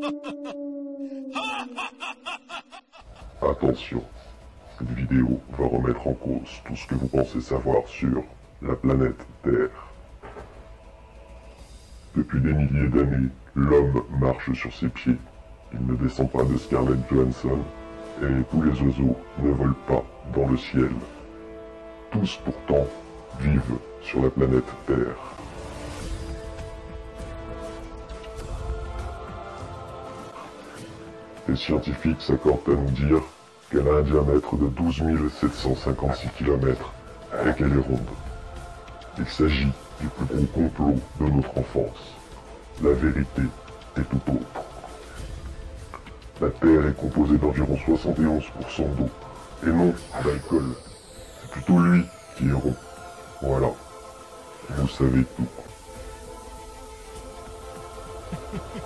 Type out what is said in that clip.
Attention, cette vidéo va remettre en cause tout ce que vous pensez savoir sur la planète Terre. Depuis des milliers d'années, l'homme marche sur ses pieds. Il ne descend pas de Scarlett Johansson et tous les oiseaux ne volent pas dans le ciel. Tous pourtant vivent sur la planète Terre. Les scientifiques s'accordent à nous dire qu'elle a un diamètre de 12 756 km et qu'elle est ronde. Il s'agit du plus gros complot de notre enfance. La vérité est tout autre. La Terre est composée d'environ 71% d'eau, et non d'alcool. C'est plutôt lui qui est rond. Voilà, vous savez tout.